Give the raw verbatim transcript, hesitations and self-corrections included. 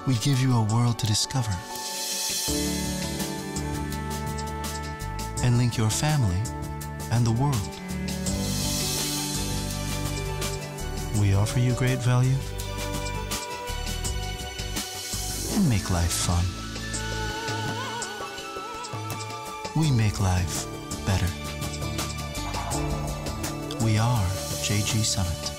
We give you a world to discover and link your family and the world. We offer you great value and make life fun. We make life better. We are J G Summit.